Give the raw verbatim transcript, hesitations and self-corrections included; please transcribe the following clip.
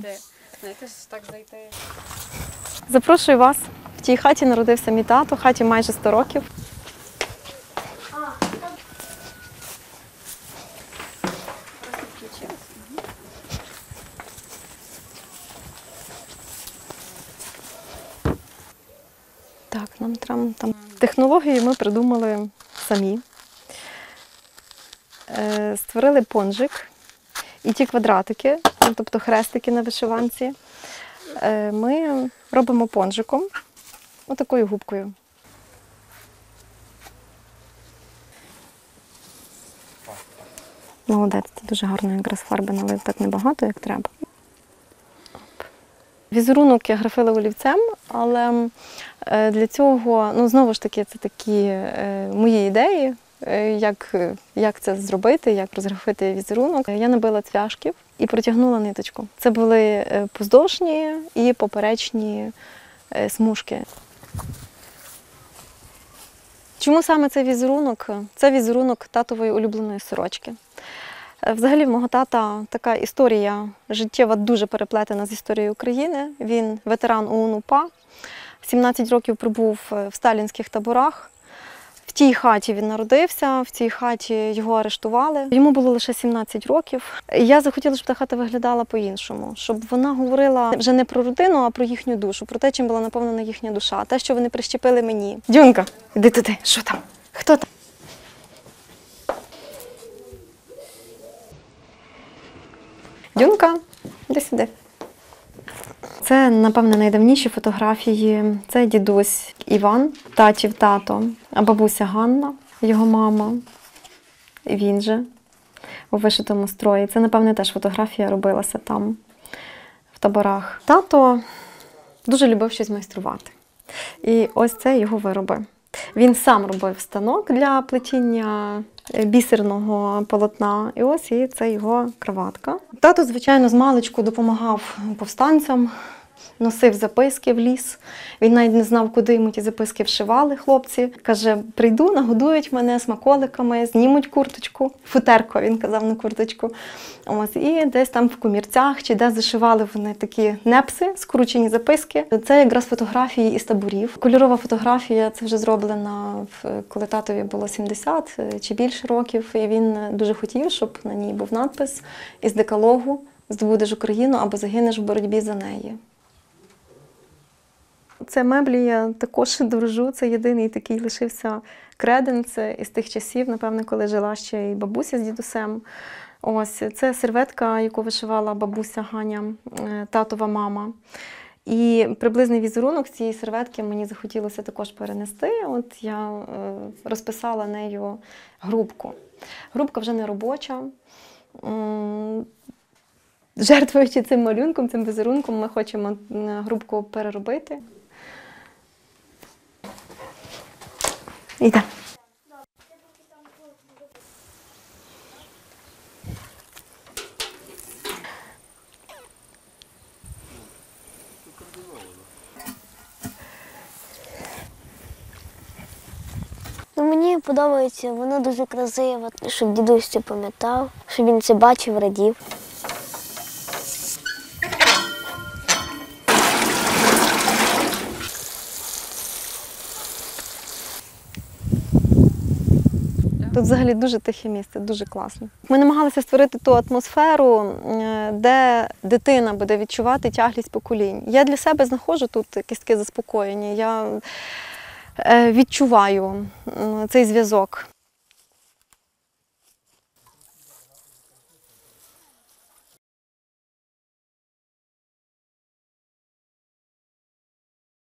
Де? Знаєте, так зайти. Запрошую вас. В тій хаті народився мій тато, хаті майже сто років. Так, нам треба там. Технології ми придумали самі. Е, створили понжик і ті квадратики, тобто хрестики на вишиванці, е, ми робимо понжиком, отакою губкою. Молодець, це дуже гарно, якраз фарби налив так небагато, як треба. Візерунок я графила олівцем, але для цього, ну, знову ж таки, це такі е, мої ідеї, е, як, як це зробити, як розграфити візерунок. Я набила цвяшків і протягнула ниточку. Це були поздовжні і поперечні е, смужки. Чому саме цей візерунок? Це візерунок татової улюбленої сорочки. Взагалі, в мого тата така історія життєва дуже переплетена з історією України. Він ветеран ОУН-УПА, сімнадцять років пробув в сталінських таборах. В тій хаті він народився, в цій хаті його арештували. Йому було лише сімнадцять років. Я захотіла, щоб та хата виглядала по-іншому, щоб вона говорила вже не про родину, а про їхню душу, про те, чим була наповнена їхня душа, те, що вони прищепили мені. Дюнка, іди туди, що там? Хто там? Дюнка, іди сюди. Це, напевне, найдавніші фотографії. Це дідусь Іван, татів тато, а бабуся Ганна, його мама. І він же у вишитому строї. Це, напевне, теж фотографія робилася там, в таборах. Тато дуже любив щось майструвати. І ось це його вироби. Він сам робив станок для плетіння бісерного полотна. І ось і це його краватка. Тато, звичайно, з маличку допомагав повстанцям, носив записки в ліс. Він навіть не знав, куди йому ті записки вшивали хлопці. Каже, прийду, нагодують мене смаколиками, знімуть курточку. Футерко, він казав, на курточку. Ось, і десь там в комірцях, чи де зашивали вони такі непси, скручені записки. Це якраз фотографії із таборів. Кольорова фотографія, це вже зроблена, коли татові було сімдесят чи більше років. І він дуже хотів, щоб на ній був надпис із декалогу «Здобудеш Україну або загинеш в боротьбі за неї». Це меблі я також дорожу, це єдиний такий лишився креденц із тих часів, напевне, коли жила ще і бабуся з дідусем. Ось, це серветка, яку вишивала бабуся Ганя, татова мама. І приблизний візерунок цієї серветки мені захотілося також перенести. От я розписала нею грубку. Грубка вже не робоча. Жертвуючи цим малюнком, цим візерунком, ми хочемо грубку переробити. Іде. Ну, мені подобається, воно дуже красиво, щоб дідусь це пам'ятав, щоб він це бачив, радів. Тут взагалі дуже тихе місце, дуже класно. Ми намагалися створити ту атмосферу, де дитина буде відчувати тяглість поколінь. Я для себе знаходжу тут якесь таке заспокоєння. Я відчуваю цей зв'язок